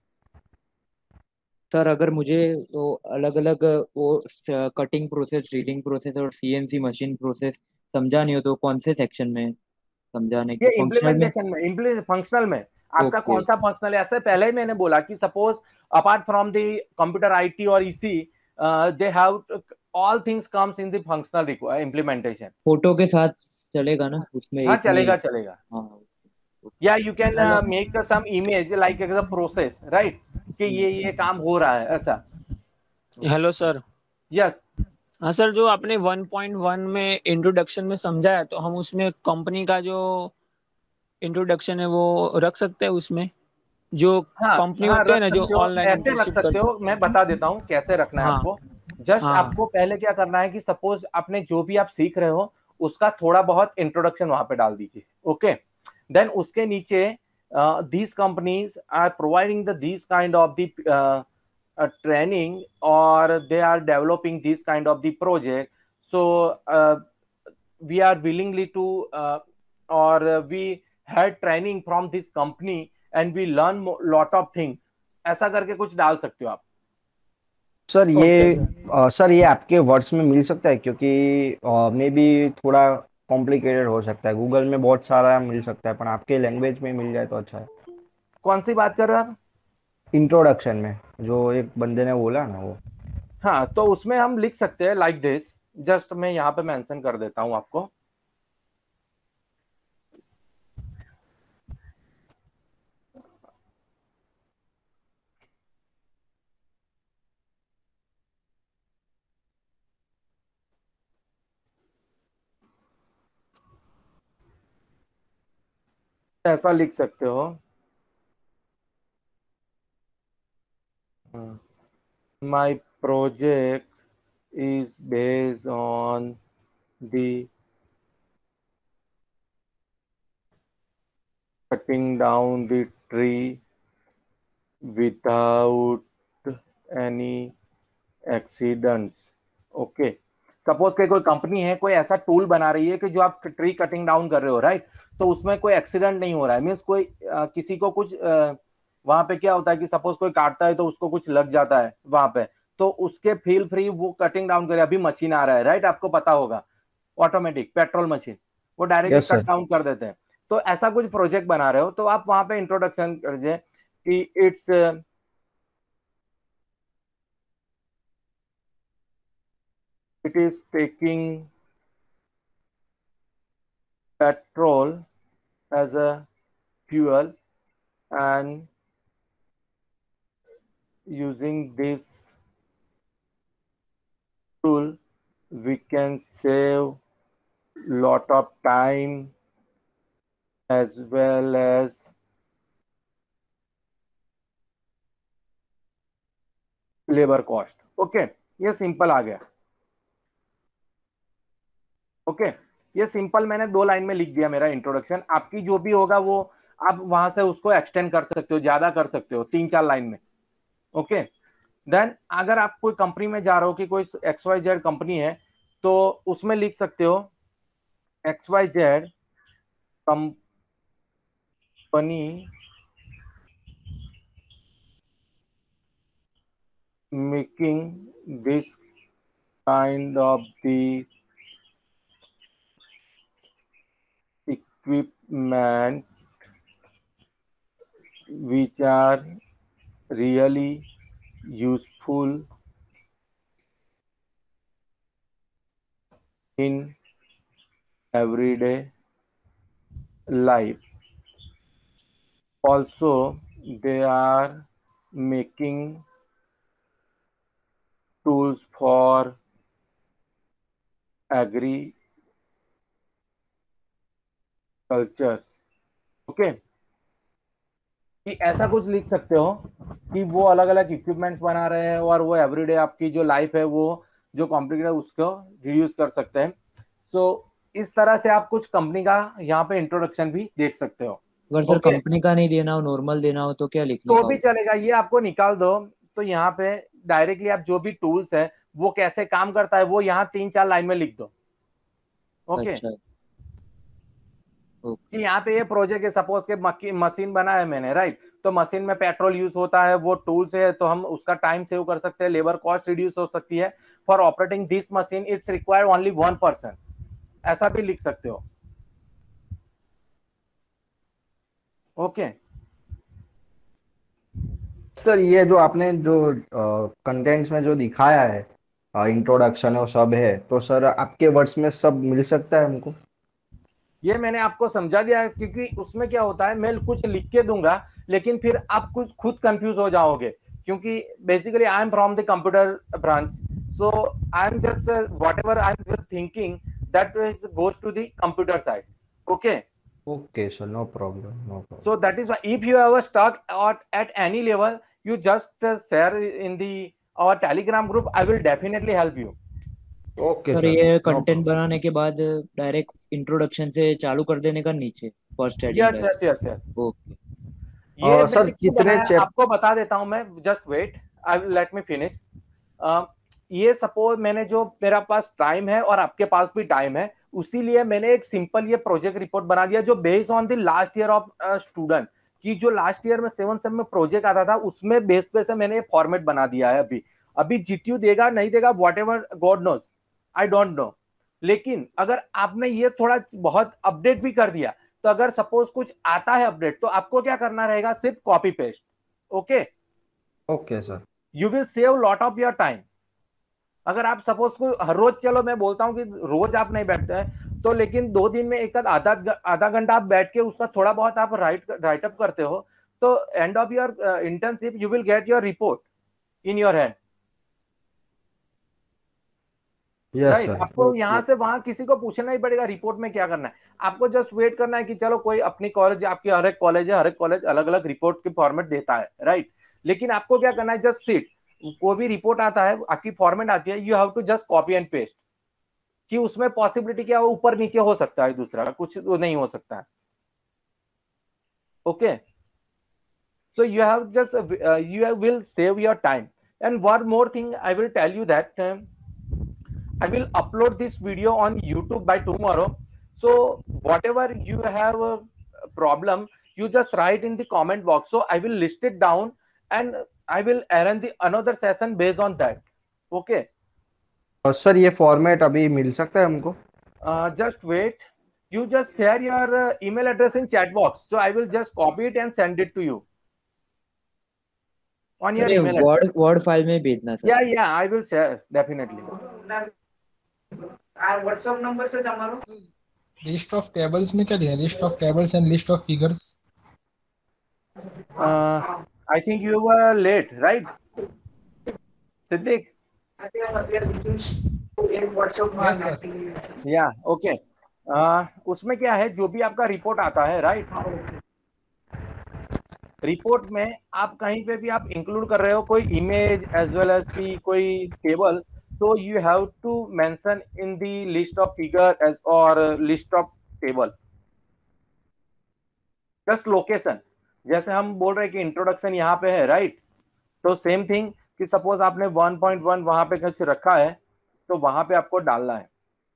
सर अगर मुझे वो अलग अलग वो कटिंग प्रोसेस, रीडिंग प्रोसेस और सीएनसी मशीन प्रोसेस समझानी हो तो कौन से सेक्शन में समझाने की? ये इम्प्लीमेंटेशन में, फंक्शनल में आपका कौन सा फंक्शनल है? ऐसे पहले ही मैंने बोला कि suppose apart from the computer IT और इसी they have all things comes in the functional implementation. Photo के साथ चलेगा ना उसमें? हाँ, चलेगा। हाँ, या you can make some image like as a process, right. कि ये काम हो रहा है ऐसा। Hello sir. यस। हाँ सर, जो आपने 1.1 में इंट्रोडक्शन में समझाया, तो हम उसमें कंपनी का जो इंट्रोडक्शन है वो रख सकते हैं उसमें, जो हाँ कंपनी हाँ, होते हैं रख ना जो सकते हो, ऑनलाइन ऐसे रख इंटर्नशिप कर सकते हो। सकते मैं हैं। बता देता हूँ कैसे रखना है हाँ आपको। जस्ट हाँ आपको पहले क्या करना है कि सपोज आपने जो भी आप सीख रहे हो उसका थोड़ा बहुत इंट्रोडक्शन वहां पे डाल दीजिए। ओके, देन उसके नीचे these companies are providing these kind of the training, or they are developing these kind of the project. So we are willingly to or we had training from this company and we learn lot of things, ऐसा करके कुछ डाल सकते हो आप। Sir okay ये sir. Sir ये आपके वर्ड्स में मिल सकता है, क्योंकि मे बी थोड़ा कॉम्प्लिकेटेड हो सकता है, गूगल में बहुत सारा मिल सकता है, पर आपके लैंग्वेज में मिल जाए तो अच्छा है। कौन सी बात कर रहे हो आप? इंट्रोडक्शन में जो एक बंदे ने बोला ना वो। हाँ, तो उसमें हम लिख सकते हैं लाइक दिस। जस्ट मैं यहाँ पे मेंशन कर देता हूँ आपको। ऐसा लिख सकते हो, my project is based on the cutting down the tree without any accidents। Okay, suppose के कोई कंपनी है, कोई ऐसा टूल बना रही है कि जो आप ट्री कटिंग डाउन कर रहे हो, राइट, तो उसमें कोई एक्सीडेंट नहीं हो रहा है। मीन्स कोई किसी को कुछ वहां पे क्या होता है कि सपोज कोई काटता है तो उसको कुछ लग जाता है वहां पे, तो उसके फील फ्री वो कटिंग डाउन करे। अभी मशीन आ रहा है, राइट, आपको पता होगा, ऑटोमेटिक पेट्रोल मशीन, वो directly yes cut sir. Down कर देते हैं। तो ऐसा कुछ प्रोजेक्ट बना रहे हो तो आप वहां पे इंट्रोडक्शन करिए कि it's it is taking petrol as a fuel, and using this tool we can save lot of time as well as labour cost. Okay, ये सिंपल आ गया। ओके, ये सिंपल मैंने 2 लाइन में लिख दिया मेरा इंट्रोडक्शन। आपकी जो भी होगा वो आप वहां से उसको एक्सटेंड कर सकते हो, ज्यादा कर सकते हो, 3-4 लाइन में। ओके, देन अगर आप कोई कंपनी में जा रहे हो कि कोई XYZ कंपनी है, तो उसमें लिख सकते हो XYZ company making this kind of the equipment which are really useful in everyday life. Also, they are making tools for agriculture। Okay, कि ऐसा कुछ लिख सकते हो कि वो अलग अलग इक्विपमेंट्स बना रहे हैं और वो एवरीडे आपकी जो लाइफ है वो जो कॉम्प्लिकेटेड है उसको रिड्यूस कर सकते हैं। सो इस तरह से आप कुछ कंपनी का यहाँ पे इंट्रोडक्शन भी देख सकते हो। अगर सर ओके, कंपनी का नहीं देना हो, नॉर्मल देना हो, तो क्या लिखने तो का भी होगा? चलेगा, ये आपको निकाल दो। तो यहाँ पे डायरेक्टली आप जो भी टूल्स है वो कैसे काम करता है वो यहाँ 3-4 लाइन में लिख दो। ओके, अच्छा, ओके। कि यहाँ पे ये प्रोजेक्ट है, सपोज के मशीन बना है मैंने, राइट, तो मशीन में पेट्रोल यूज होता है, वो टूल्स है तो हम उसका टाइम सेव कर सकते हैं, लेबर कॉस्ट रिड्यूस हो सकती है। For operating this machine it's require only 1 person, ऐसा भी लिख सकते हो। ओके, सर ये जो आपने जो कंटेंट्स में जो दिखाया है, इंट्रोडक्शन और सब है, तो सर आपके वर्ड्स में सब मिल सकता है हमको? ये मैंने आपको समझा दिया है, क्योंकि उसमें क्या होता है मैं कुछ लिख के दूंगा लेकिन फिर आप कुछ खुद कंफ्यूज हो जाओगे क्योंकि basically I am from the computer branch, so I am just whatever I am thinking that goes to the computer side. Okay. Okay, sir. No problem. No problem. So that is why if you have a stuck at any level, you just share in the our Telegram group. I will definitely help you. Okay, sir sir. ये No content problem. बनाने के बाद direct introduction से चालू कर देने का नीचे first heading Yes, yes, yes, yes. Okay ये सर, मैंने क्यों कितने बनाया आपको बता देता हूं मैं. Just wait, I will let me finish. ये सपोज मैंने जो मेरा पास टाइम है और आपके पास भी टाइम है, उसीलिए मैंने एक सिंपल ये प्रोजेक्ट रिपोर्ट बना दिया जो based on the last year of student की जो लास्ट ईयर में 7 सेम में प्रोजेक्ट आता था उसमें बेस पे से मैंने फॉर्मेट बना दिया है. अभी जीटीयू देगा नहीं देगा whatever God knows, I don't know. लेकिन अगर आपने ये थोड़ा बहुत अपडेट भी कर दिया तो अगर सपोज कुछ आता है अपडेट तो आपको क्या करना रहेगा, सिर्फ copy paste. Okay. Okay, sir. You will save lot of your time. अगर आप सपोज को हर रोज, चलो मैं बोलता हूं कि रोज आप नहीं बैठते हैं तो, लेकिन 2 दिन में एक आधा घंटा आप बैठ के उसका थोड़ा बहुत आप राइट अप करते हो तो end of your internship you will get your report in your hand. Yes, right. sir. आपको यहाँ से वहां किसी को पूछना नहीं पड़ेगा रिपोर्ट में क्या करना है. आपको जस्ट वेट करना है कि चलो कोई अपनी कॉलेज, आपकी हर एक कॉलेज है, हर एक कॉलेज अलग अलग रिपोर्ट के फॉर्मेट देता है. राइट. लेकिन आपको क्या करना है, जस्ट सिट, कोई भी रिपोर्ट आता है, आपकी फॉर्मेट आती है, you have to just copy and paste. कि उसमें पॉसिबिलिटी क्या हो, ऊपर नीचे हो सकता है, दूसरा कुछ नहीं हो सकता है. Okay. So you have just you will save your time. And one more thing I will tell you that I will upload this video on YouTube by tomorrow. So whatever you have a problem, you just write in the comment box. So I will list it down and I will arrange another session based on that. Okay. Sir ये format अभी मिल सकता है हमको? Just wait. You just share your email address in chat box. So I will just copy it and send it to you on your email address. Word file में भेजना sir. Yeah, I will share definitely. WhatsApp number से તમારો list of tables में क्या दिया, list of tables and list of figures? I think you were late, right? Siddiq? Yes, sir. Yeah, okay. उसमें क्या है, जो भी आपका रिपोर्ट आता है, राइट, रिपोर्ट में आप कहीं पे भी आप इंक्लूड कर रहे हो कोई इमेज एज वेल एज की कोई टेबल, तो you have to mention in the list of figure as और list of table just location. जैसे हम बोल रहे हैं कि इंट्रोडक्शन यहाँ पे है, राइट, तो सेम थिंग कि सपोज आपने 1.1 वहां पे कुछ रखा है तो वहां पे आपको डालना है.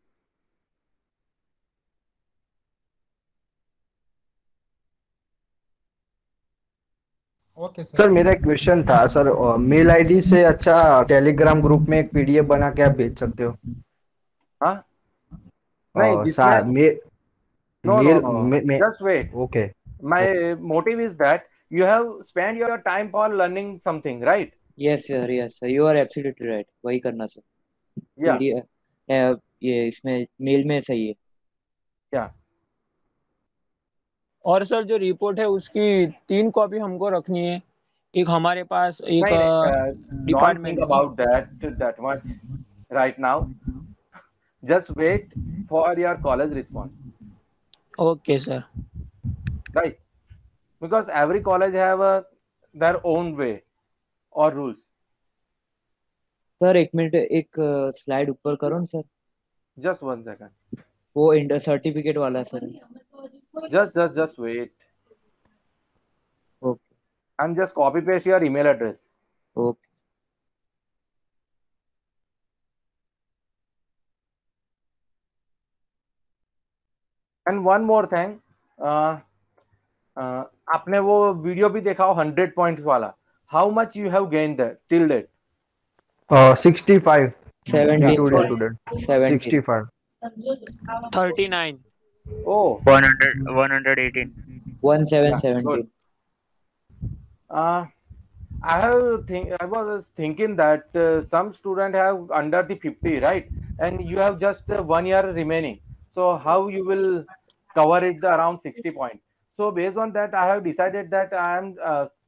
ओके सर मेरा एक क्वेश्चन था सर, मेल आईडी से अच्छा टेलीग्राम ग्रुप में एक पीडीएफ बना के आप भेज सकते हो? हाँ नहीं, just wait. Okay. My motive is that you have spent your time for learning something, right? Yes sir you are absolutely right. वही करना सर. Yeah. ये इसमें मेल में सही है. Yeah. और सर जो रिपोर्ट है उसकी 3 कॉपी हमको रखनी है. एक हमारे पास, एक don't department. think about that much right now. Just wait for your college response, okay sir. right? Because every college have their own way or rules. Sir एक मिनट, एक स्लाइड ऊपर करो ना सर. Just 1 second. वो inter certificate वाला sir. Just wait. Okay I'm just copy paste your email address. Okay. And one more thing, आपने वो video भी देखा हो 100 पॉइंट्स वाला. How much you have gained there till date? 65 17 student. 65. 39. Oh, 118. 1717. I was thinking that some student have under the 50, right? And you have just 1 year remaining. So how you will cover it around 60 points? So based on that, I have decided that I am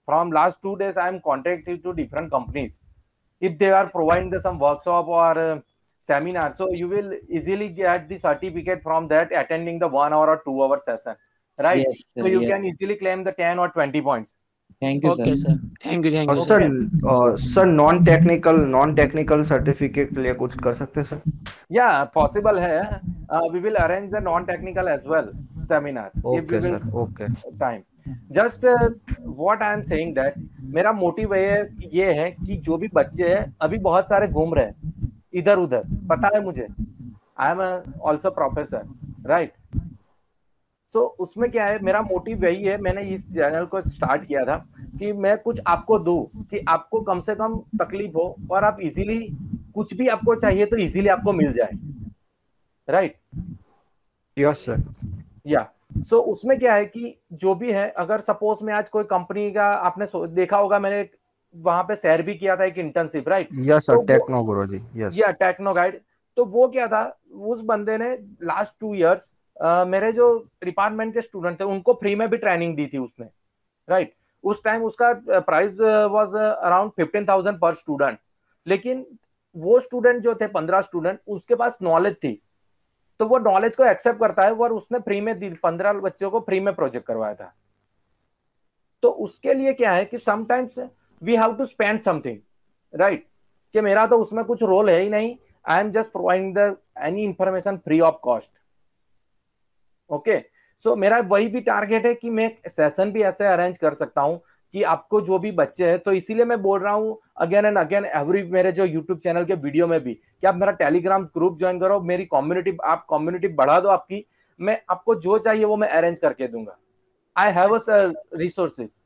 from last 2 days I am contacted to different companies. If they are providing some workshop or seminar, so you will easily get the certificate from that attending the 1 hour or 2 hour session, right? Yes, So sir. you Yes. can easily claim the 10 or 20 points. Thank you, okay sir. Sir, thank you और sir. Sir non technical certificate के लिए कुछ कर सकते हैं sir? Yeah, possible है. We will arrange the non-technical as well seminar if we okay will sir, okay time. Just what I am saying that मेरा motive ये है कि जो भी बच्चे हैं अभी बहुत सारे घूम रहे हैं इधर उधर, पता है मुझे. I am also professor, right? So उसमें क्या है, मेरा मोटिव यही है, मैंने इस चैनल को स्टार्ट किया था कि मैं कुछ आपको दूं कि आपको कम से कम तकलीफ हो और आप इजीली कुछ भी आपको चाहिए तो इजीली आपको मिल जाए, राइट? Yes sir. या सो उसमें क्या है कि जो भी है, अगर सपोज में आज कोई कंपनी का आपने देखा होगा, मैंने वहां पे शेयर भी किया था एक internship, right? Yes sir, Techno Guru ji, yes. या टेक्नो गाइड, तो वो क्या था, उस बंदे ने लास्ट 2 इयर्स मेरे जो डिपार्टमेंट के स्टूडेंट थे उनको फ्री में भी ट्रेनिंग दी थी उसने, राइट? उस टाइम उसका प्राइस वाज अराउंड 15,000 पर स्टूडेंट, लेकिन वो स्टूडेंट जो थे 15 स्टूडेंट, उसके पास नॉलेज थी, तो वो नॉलेज को एक्सेप्ट करता है और उसने फ्री में 15 बच्चों को फ्री में प्रोजेक्ट करवाया था। तो उसके लिए क्या है कि sometimes we have to spend something, right? कि मेरा तो उसमें कुछ रोल है ही नहीं, I am just providing the any information free of cost. Okay, so मेरा वही भी टारगेट है कि मैं सेशन भी ऐसे अरेंज कर सकता हूं कि आपको जो भी बच्चे हैं, तो इसीलिए मैं बोल रहा हूं अगेन एंड अगेन एवरी मेरे जो यूट्यूब चैनल के वीडियो में भी कि आप मेरा टेलीग्राम ग्रुप ज्वाइन करो, मेरी कम्युनिटी, आप कम्युनिटी बढ़ा दो आपकी, मैं आपको जो चाहिए वो मैं अरेंज करके दूंगा। I have resources,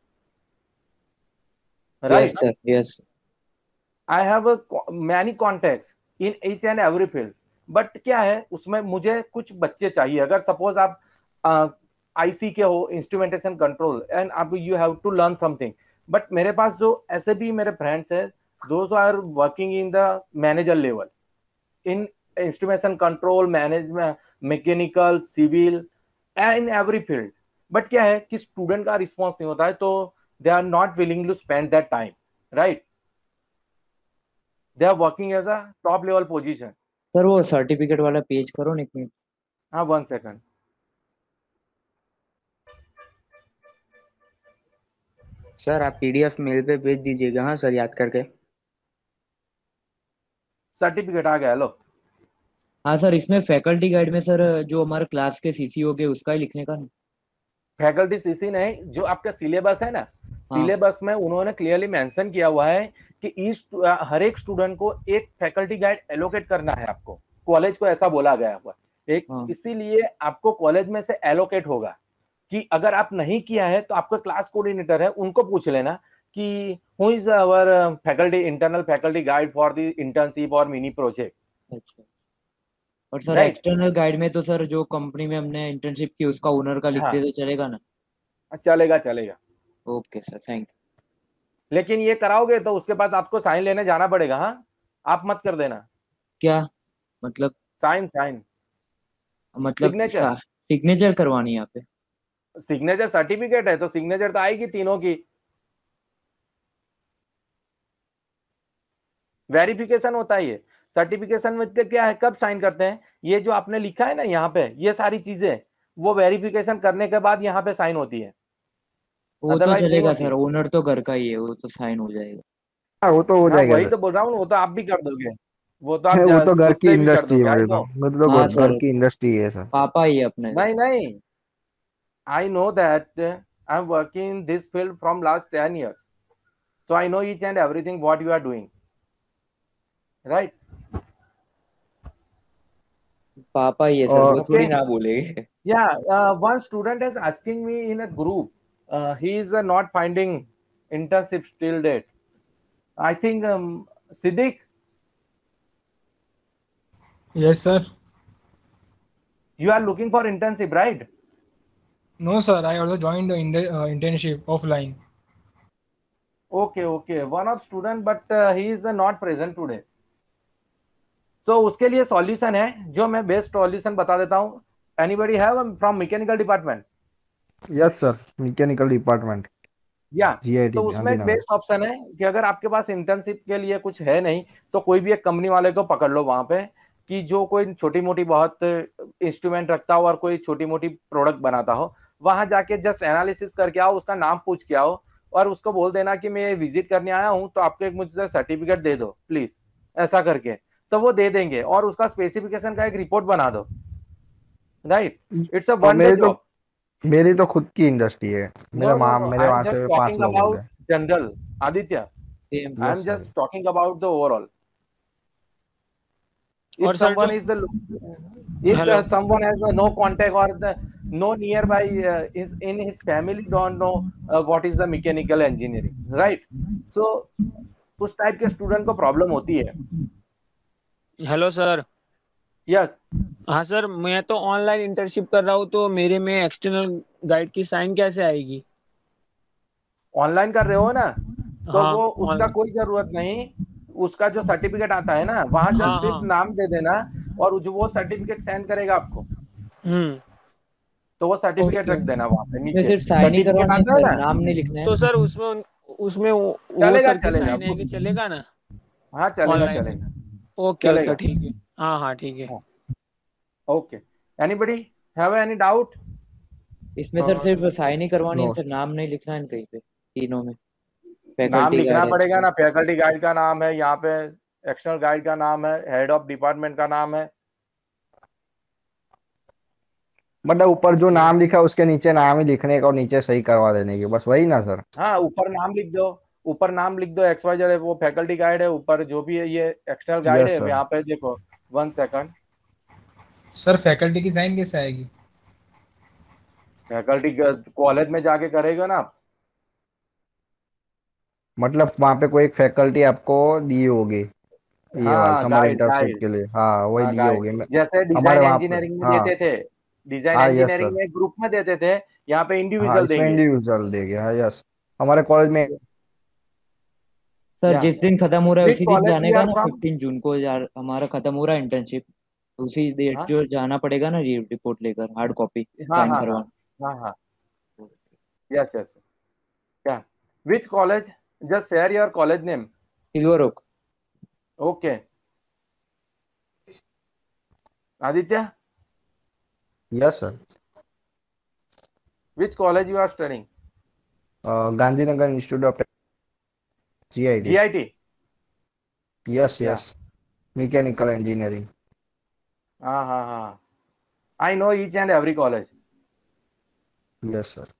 Yes, sir. Yes. I have many contacts in each and every field, but क्या है उसमें मुझे कुछ बच्चे चाहिए। अगर सपोज आप आईसी के हो, इंस्ट्रूमेंटेशन कंट्रोल, एंड अब you have to learn something, but मेरे पास जो ऐसे भी मेरे फ्रेंड्स हैं, those are working in the manager level in instrumentation control, management, mechanical, civil, in every field, but क्या है कि स्टूडेंट का रिस्पॉन्स नहीं होता है, तो they are not willing to spend that time, right? They are working as a top level position. Sir वो certificate वाला पेज करो ना एक मिनट। हाँ, 1 सेकंड। सर आप पीडीएफ मेल पे भेज दीजिएगा। हाँ सर, याद करके। सर्टिफिकेट आ गया, लो। हाँ सर, इसमें फैकल्टी गाइड में सर जो हमारे क्लास के सीसी हो गए उसका ही लिखने का ना? फैकल्टी सीसी नहीं, जो आपका सिलेबस है ना, सिलेबस में उन्होंने क्लियरली मेंशन किया हुआ है कि हर एक स्टूडेंट को एक फैकल्टी गाइड एलोकेट करना है आपको, कॉलेज को ऐसा बोला गया हुआ एक, इसीलिए आपको कॉलेज में से एलोकेट होगा कि अगर आप नहीं किया है तो आपका क्लास कोऑर्डिनेटर है, उनको पूछ लेना कि who is our faculty internal faculty guide for the internship और मिनी प्रोजेक्ट। अच्छा, और सर एक्सटर्नल गाइड में तो सर जो कंपनी में हमने इंटर्नशिप की उसका ओनर का लिख दे तो चलेगा ना? चलेगा चलेगा। Okay sir, thank you. लेकिन ये कराओगे तो उसके बाद आपको साइन लेने जाना पड़ेगा। हाँ, आप मत कर देना। क्या मतलब? साइन मतलब सिग्नेचर करवानी है यहाँ पे? सिग्नेचर सर्टिफिकेट है तो सिग्नेचर तो आएगी तीनों की। वेरिफिकेशन होता है ये। सर्टिफिकेशन में क्या है, कब साइन करते हैं, ये जो आपने लिखा है ना यहाँ पे, ये सारी चीजें वो वेरिफिकेशन करने के बाद यहाँ पे साइन होती है। वो तो चलेगा सर, ओनर तो घर का ही है, वो तो साइन हो जाएगा। हाँ, वो तो हो जाएगा। वही तो बोल रहा हूँ, वो तो आप भी कर दोगे। वो तो आप वो तो घर की इंडस्ट्री है, मतलब घर की इंडस्ट्री है सर। पापा ही अपने। नहीं, I know that I'm working in this field from last 10 years, so I know each and everything what you are doing, right? पापा ही है सर, वो थोड़ी ना बोलेंगे। Yeah, one student is asking me in a group, he is not finding internship till date. I think Siddiq. Yes sir. You are looking for internship, right? No sir, I also joined the internship offline. Okay, one of student, but he is not present today. So उसके लिए solution है जो मैं best solution बता देता हूँ। Anybody have from mechanical department? Yes sir, mechanical department. या GIT तो उसमें एक गांधीनगर। बेस्ट ऑप्शन है कि अगर आपके पास इंटर्नशिप के लिए कुछ है नहीं तो कोई भी एक कंपनी वाले को पकड़ लो वहां पे, कि जो कोई छोटी मोटी बहुत इंस्ट्रूमेंट रखता हो और कोई छोटी मोटी प्रोडक्ट बनाता हो, वहां जाके जस्ट एनालिसिस करके आओ, उसका नाम पूछ के आओ और उसको बोल देना कि मैं विजिट करने आया हूं तो आपको एक मुझसे सर्टिफिकेट दे दो प्लीज, ऐसा करके तो वो दे देंगे और उसका स्पेसिफिकेशन का एक रिपोर्ट बना दो। राइट, इट्स अ और वन डे जॉब। मेरी तो खुद की इंडस्ट्री है, नो नो नो, मेरे आई एम वहां जस्ट से 5 टॉकिंग लोग हो अबाउट गए। General Aditya, same I am yes sir. just talking about the overall. और If सर someone जो is the, if hello someone has no contact or the no nearby is in his family don't know what is the mechanical engineering, right? So उस type के student को problem होती है। Hello sir. Yes हाँ sir, मैं तो online internship कर रहा हूँ, तो मेरे में एक्सटर्नल गाइड की साइन कैसे आएगी? ऑनलाइन कर रहे हो ना, तो हाँ वो उसका ऑनलाइन। कोई जरूरत नहीं, उसका जो सर्टिफिकेट आता है ना वहां जब हाँ सिर्फ हाँ। नाम दे देना और जो वो सर्टिफिकेट सेंड करेगा आपको, हम्म। तो वो सर्टिफिकेट ओके। रख देना वहां पे इसमें नीचे, सिर्फ साइन ही सर्टिफिकेट करवाना है आता है सर, ना। नाम नहीं लिखना है। तो सर उसमें वो चलेगा सर की चलेगा साइन आएगी, चलेगा ना हाँ चलेगा ऑनलाइन में? चलेगा ओके ओके चलेगा। ठीक है। हाँ हाँ ठीक है। Okay, anybody have any doubt? इसमें सर सिर्फ साइन ही करवानी है नो सर, नाम नहीं लिखना है कहीं पे तीनों में। नाम फैकल्टी लिखना गाइड पड़ेगा है। ना, फैकल्टी गाइड का नाम है यहाँ पे, एक्सटर्नल गाइड का नाम है, हेड ऑफ डिपार्टमेंट का नाम है। मतलब ऊपर जो नाम लिखा है उसके नीचे नाम ही लिखने का और नीचे सही करवा देने की, बस वही ना सर? हाँ ऊपर नाम लिख दो, ऊपर नाम लिख दो, एक्स वाई जेड, वो फैकल्टी गाइड है, ऊपर जो भी है ये एक्सटर्नल गाइड यस है। सर। यहाँ पे देखो 1 सेकंड, सर फैकल्टी की साइन कैसे आएगी? फैकल्टी कॉलेज में जाके करेगा ना आप। मतलब वहाँ पे कोई एक फैकल्टी आपको दी होगी ये वाला हाँ समर गाइड इंटर्नशिप गाइड, के लिए, हाँ वही हाँ दी गाइड, होगी। जैसे हमारे डिजाइन वहाँ पे इंजीनियरिंग में हाँ। देते थे, डिजाइन हाँ यस इंजीनियरिंग सर। में ग्रुप में देते थे, यहाँ पे हाँ इंडिविजुअल इसमें देंगे। इंडिविजुअल देंगे, हाँ यस। हमारे कॉलेज में सर या जिस दिन खत्म हो रहा है विच उसी दिन कॉलेज जाने वी का आर ना, फ्रॉम? 15 जून को यार हमारा खत्म हो रहा है इंटर्नशिप, उसी डेट हाँ जो जाना पड़ेगा ना रिपोर्ट लेकर, हार्ड कॉपी हाँ साइन हाँ हाँ करवाना। हाँ हाँ, yes yes, yeah which college, just share your college name. Silver oak. Okay Aditya, yes sir. Which college you are studying? Gandhinagar institute of GIT। GIT, yes yeah yes, mechanical engineering. हाँ हाँ हाँ, I know each and every college. Yes sir.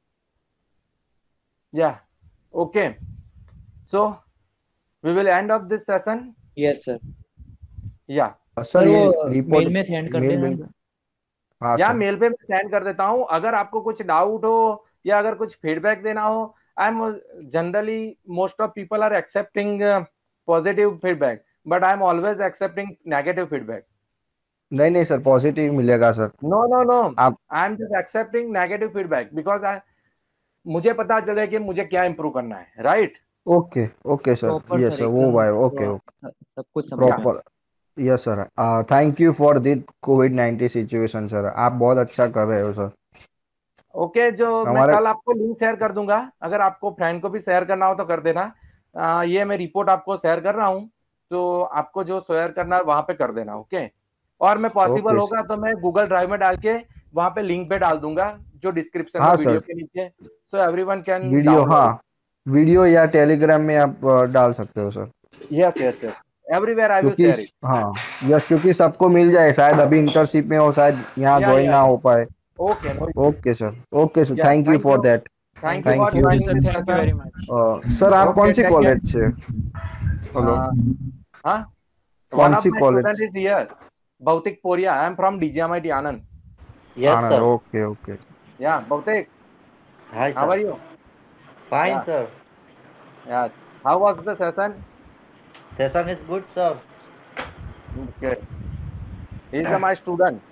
Yeah okay, so we will end of this session. Yes sir. Yeah sir sir ये वो report mail में send कर mail देना। मिल गया? हाँ या सर। मेल पे मैं सेंड कर देता हूँ, अगर आपको कुछ डाउट हो या अगर कुछ फीडबैक देना हो, I am generally most of people are accepting positive feedback, but I am always accepting negative feedback. नहीं नहीं सर, पॉजिटिव मिलेगा सर। नो नो नो, आप I am just accepting negative feedback because I, मुझे पता चले कि मुझे क्या इंप्रूव करना है, right? Okay okay sir, proper yes sir sir, वो एकदम भाई ओके ओके, सब कुछ समझ में। Proper. Yes sir. Thank you for this कोविड-19 सिचुएशन सर, आप बहुत अच्छा कर रहे हो सर। ओके, जो मैं हमारे कल आपको लिंक शेयर कर दूंगा, अगर आपको फ्रेंड को भी शेयर करना हो तो कर देना। ये मैं रिपोर्ट आपको शेयर कर रहा हूँ, तो आपको जो शेयर करना है वहां पे कर देना, ओके? और मैं पॉसिबल ओके होगा तो मैं गूगल ड्राइव में डाल के वहां पे लिंक पे डाल दूंगा जो डिस्क्रिप्शन में हाँ वीडियो सर, के नीचे, so everyone can video, download it. हाँ वीडियो या टेलीग्राम में आप डाल सकते हो sir, yes yes yes, everywhere I will क्योंकि शेयर इट। हाँ यस, क्योंकि सबको मिल जाए, शायद अभी इंटर्नशिप में हो, शायद यहाँ ज्वाइन या ना हो पाए। Okay, no, okay sir, okay sir, yeah thank you for that. Thank you for thank you. Thank you joining sir, this thank you very much. Session. Sir आप कौन okay, see take care. College से? Hello, हाँ, one कौन of see my college? Student is here, Bautik Poria. I am from DGMIT Anand. Yes, Anand, sir. Okay okay. Yeah, Bautik, Hi, how sir. are you? Fine, Yeah, sir. yes. How was the session? Session is good, sir. Okay. He is my student.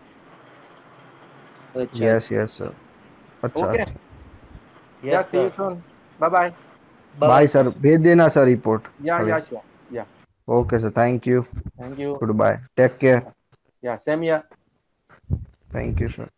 अच्छा yes yes sir, अच्छा Okay. अच्छा। Yeah, Yes, see you sir. soon. Bye bye. Bye, bye sir. Sir, भेज देना sir report. Yeah, yeah, sure. Yeah. Okay sir, thank you, Thank you. Good bye, take care. Yeah, same here. Thank you sir.